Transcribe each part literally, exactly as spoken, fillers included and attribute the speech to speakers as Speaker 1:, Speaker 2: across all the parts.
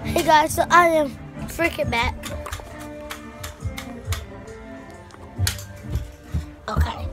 Speaker 1: Hey guys, so I am freaking back. Okay.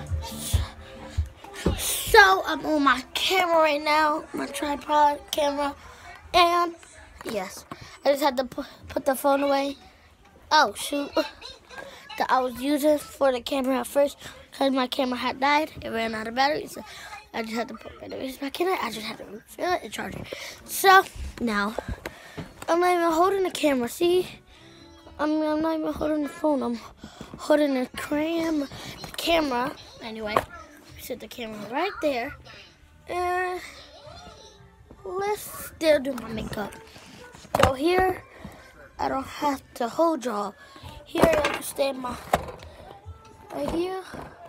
Speaker 1: So I'm on my camera right now, my tripod camera, and yes, I just had to pu put the phone away. Oh shoot, that I was using for the camera at first because my camera had died. It ran out of battery, so I just had to put batteries back in it. I just had to refill it and charge it. So now I'm not even holding the camera. See, I'm I'm not even holding the phone. I'm holding the cam the camera. Anyway, set the camera right there, and let's still do my makeup. So here, I don't have to hold y'all. Here, I can stay my right here,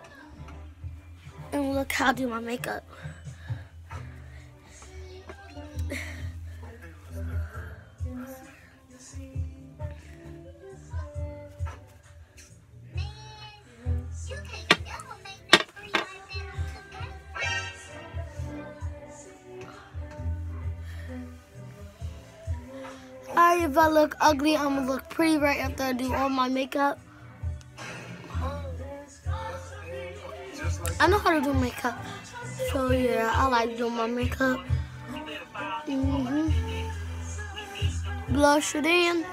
Speaker 1: and look how I do my makeup. Alright, if I look ugly, I'm gonna look pretty right after I do all my makeup. I know how to do makeup, so yeah, I like doing my makeup. Mm-hmm. Blush it in.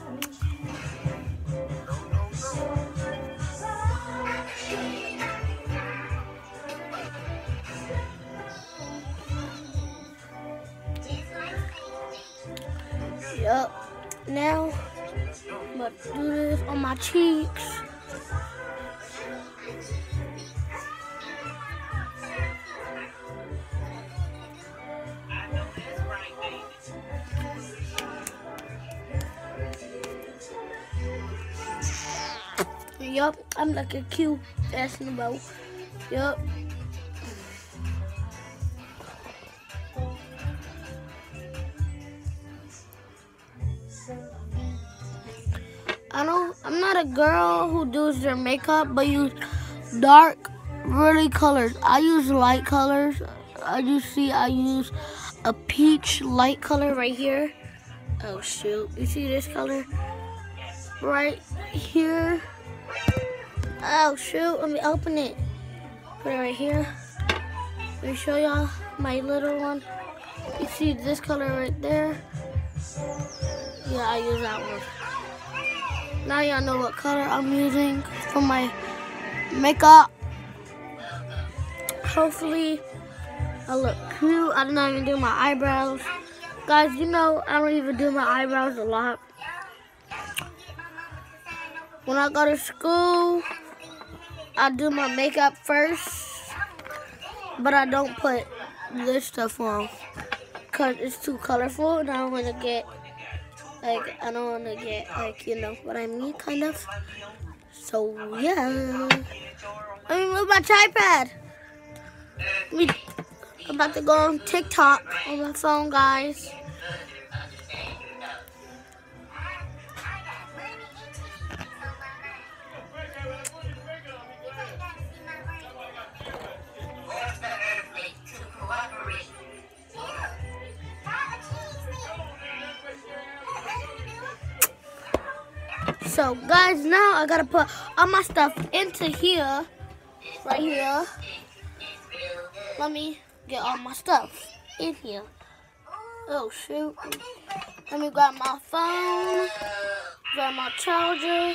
Speaker 1: Yup. Now I'm gonna do this on my cheeks. Yup, I'm like a cute fashionable. Yup. I don't, I'm not a girl who does their makeup, but use dark, really colors. I use light colors. I you see, I use a peach light color right here. Oh shoot, you see this color? Right here. Oh shoot, let me open it. Put it right here. Let me show y'all my little one. You see this color right there? Yeah, I use that one. Now y'all know what color I'm using for my makeup. Hopefully I look cute. I did not even do my eyebrows. Guys, you know I don't even do my eyebrows a lot. When I go to school, I do my makeup first, but I don't put this stuff on because it's too colorful and I don't want to get Like, I don't want to get, like, you know what I mean, kind of. So, yeah. Let me move my tripod. Me, I'm about to go on TikTok on my phone, guys. So guys, now I gotta put all my stuff into here, right here. Let me get all my stuff in here. Oh shoot. Let me grab my phone, grab my charger.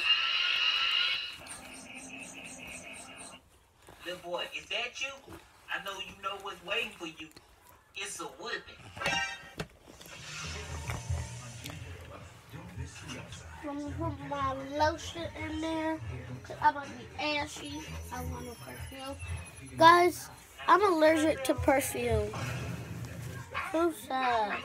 Speaker 2: Good boy, is that you? I know you know what's waiting for you. It's a whipping.
Speaker 1: Let me put my lotion in there, cause I'm gonna be ashy. I want a perfume. Guys, I'm allergic to perfume. So sad.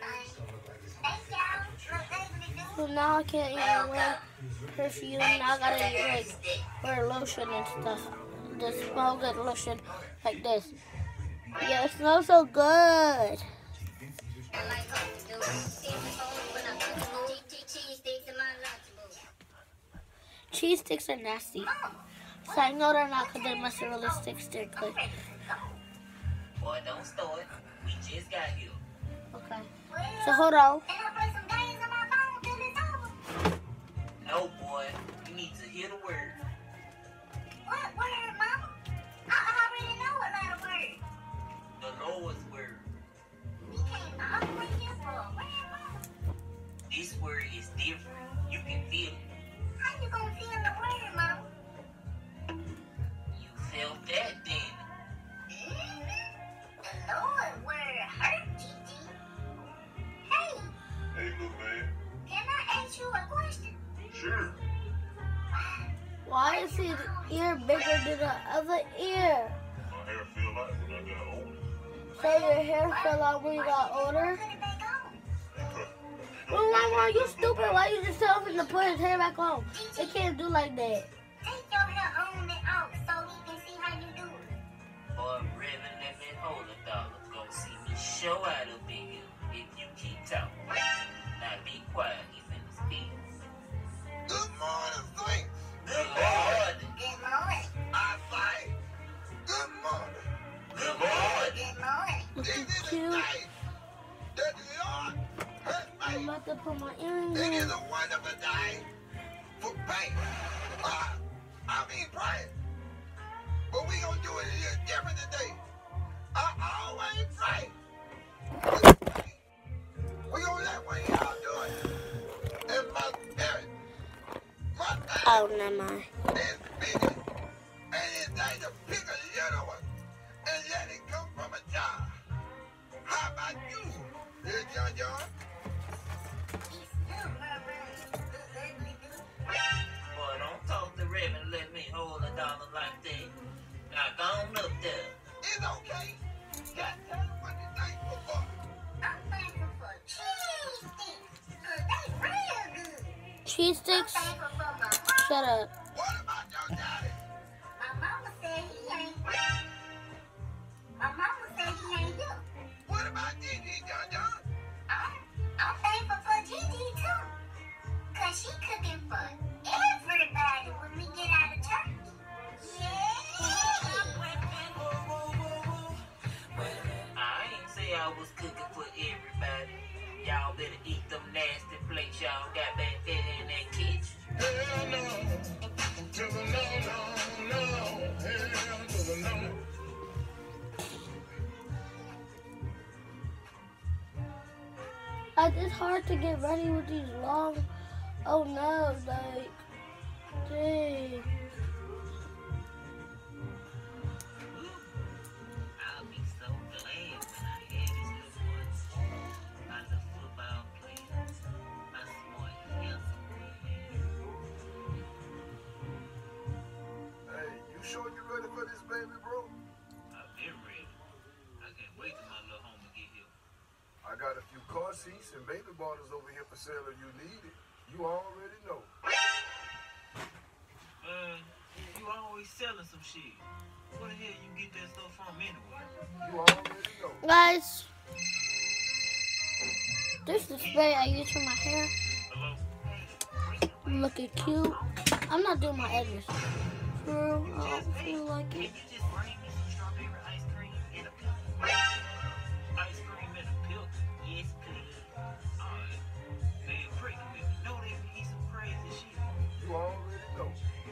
Speaker 1: So now I can't even wear perfume. Now I gotta like wear lotion and stuff. Just smell good lotion like this. Yeah, it smells so good. Cheese sticks are nasty. So I know they're not because they must have really stick stick. Like.
Speaker 2: Boy, don't start. We just got here.
Speaker 1: Okay. So hold on.
Speaker 2: No, boy. You need to hear the word.
Speaker 3: What word, Mama? I already know a lot of words.
Speaker 2: The Lord's word.
Speaker 3: We came all the way here for a word, Mama.
Speaker 2: This word is different. You can feel it.
Speaker 3: How you gonna feel the word, Mama?
Speaker 2: You felt that, then.
Speaker 3: Mm-hmm. The Lord word hurt, Gigi. Hey,
Speaker 4: Hey, little man.
Speaker 3: can I ask you a question?
Speaker 4: Sure.
Speaker 1: Why is his ear bigger than the other ear?
Speaker 4: My hair feel like when I got older.
Speaker 1: So your hair fell out when you got older?
Speaker 3: Put it back on.
Speaker 1: Well, Mama, you stupid. Why you just tell him to put his hair back on? They can't do like that.
Speaker 3: Take your hair on and off so he can see how you do it.
Speaker 2: Boy, Reverend, let me hold a dollar. Gonna see me show out up in here if you keep talking. Now be quiet. He finna speak.
Speaker 4: Good morning, Saints.
Speaker 2: Good morning.
Speaker 3: Good morning.
Speaker 4: I say, good morning.
Speaker 2: Good morning.
Speaker 3: Good morning.
Speaker 1: Look
Speaker 4: This
Speaker 1: at
Speaker 4: is the
Speaker 1: cute.
Speaker 4: day that the Lord has
Speaker 1: I'm
Speaker 4: made.
Speaker 1: about to put my earrings
Speaker 4: It is
Speaker 1: in.
Speaker 4: a wonderful day for pain. Uh, I mean praying. But we gonna do it a little different today. I always pray. We gonna let one of y'all do it. And my spirit, my
Speaker 1: Oh,
Speaker 4: thing
Speaker 1: never mind.
Speaker 4: is bigger. And it's like to pick a little one and let it come from a jar. How about you, little John John?
Speaker 3: It's good, Mama. Good, ugly, good.
Speaker 2: Boy, don't talk to Reverend. Let me hold a dollar like that. Now go on up there.
Speaker 4: It's okay. Just tell them what you're thankful for.
Speaker 3: I'm thankful for cheese sticks. Uh, they real good.
Speaker 1: Cheese
Speaker 3: I'm
Speaker 1: sticks?
Speaker 3: thankful for my mom.
Speaker 1: Shut up.
Speaker 4: What about your daddy?
Speaker 3: My mama said he ain't. My mama said he ain't here.
Speaker 4: What about Gigi, John John?
Speaker 3: I'm, I'm thankful for Gigi too. Cause she cooking for everybody when we get out of church. Yeah.
Speaker 2: I ain't say I was cooking for everybody. Y'all better eat them nasty plates y'all got back there in that kitchen.
Speaker 4: Hell no. To the no, no, no. Hell to the no.
Speaker 1: Like, it's hard to get ready with these long, oh no, like, dang.
Speaker 2: I'll be so glad when I hear this little boy, my little football player, my smart, handsome man.
Speaker 4: Hey, you sure you ready for this baby, bro?
Speaker 2: I've been ready. I can't wait till my little homie get here.
Speaker 4: I got a few car seats and baby bottles over here for sale if you need it. You already know.
Speaker 2: Man, you always selling some shit. Where the hell you get that stuff from anyway?
Speaker 4: You already know.
Speaker 1: Guys, this is the spray I use for my hair.
Speaker 2: Hello?
Speaker 1: Looking cute. I'm not doing my edges. True, I
Speaker 2: Just,
Speaker 1: don't
Speaker 2: hey,
Speaker 1: feel like
Speaker 2: can
Speaker 1: it.
Speaker 2: you just bring me some strawberry ice cream in a pill? Ice cream in a pill? Yes, please. Alright. Man, pregnant with me. Know they be eat some crazy shit.
Speaker 4: You already know.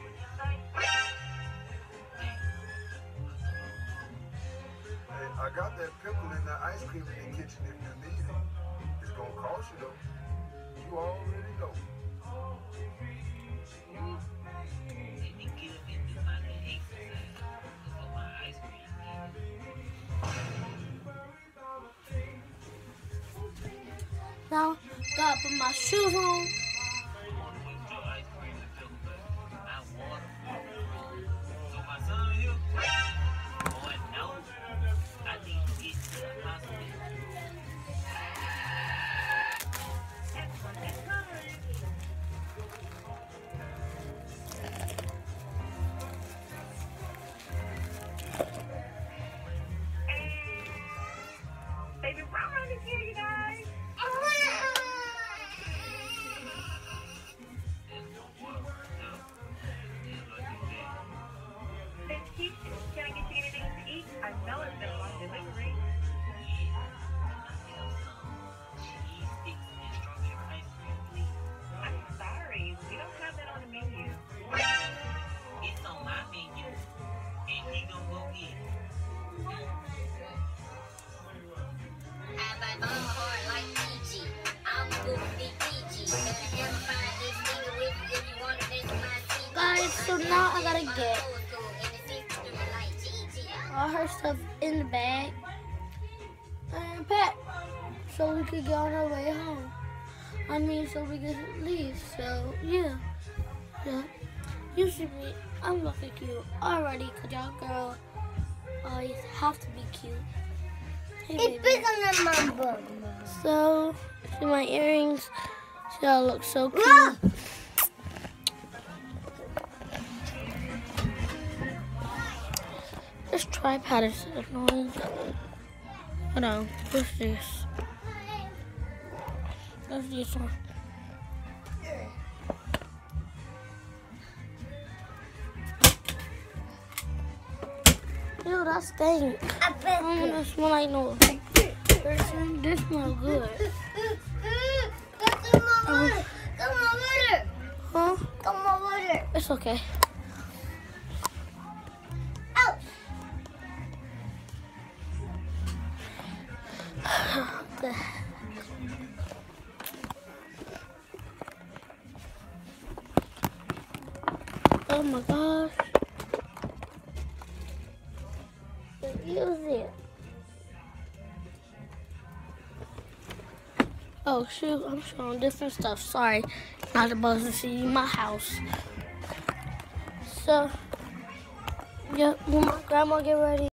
Speaker 4: Hey, I got that pickle in the ice cream in the kitchen if you need it. It's gonna cost you though. You already know.
Speaker 2: Let me get up and do my little exercise before my ice cream eating.
Speaker 1: Now, gotta put my shoes on.
Speaker 2: With your ice cream and pill, baby. I want it. So my son here? Boy, no. I need to get to the hospital.
Speaker 3: Baby Ron is here, you guys.
Speaker 1: So now I gotta get all her stuff in the bag and pack so we could get on our way home. I mean, so we could leave. So yeah, yeah. You should be. I'm looking cute already, cause y'all girl always have to be cute. Hey,
Speaker 3: It's bigger than my book.
Speaker 1: So, see my earrings. See how I look so cute.
Speaker 3: Look!
Speaker 1: This tripod is annoying. Hold on, what's this? What's this one? Ew, that stink.
Speaker 3: I
Speaker 1: I
Speaker 3: bet
Speaker 1: don't
Speaker 3: you.
Speaker 1: want to smell like no person. This smells good.
Speaker 3: Come over here. Come over here.
Speaker 1: Huh?
Speaker 3: Come over here.
Speaker 1: It's okay.
Speaker 3: Ouch.
Speaker 1: The- Oh my gosh. Use it. Oh shoot, I'm showing different stuff. Sorry, not supposed to see my house. So, yeah, will my grandma get ready?